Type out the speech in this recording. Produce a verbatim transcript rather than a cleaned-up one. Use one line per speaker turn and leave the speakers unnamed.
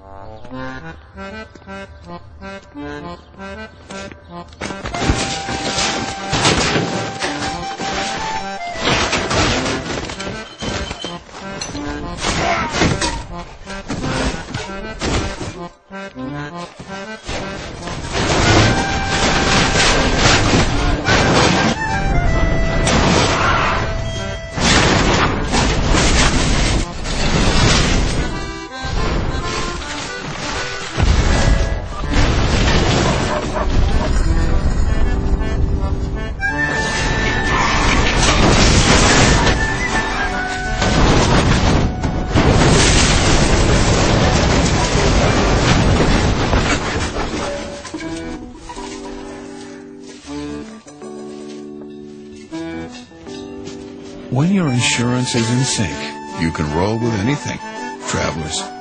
When your insurance is in sync, you can roll with anything. Travelers.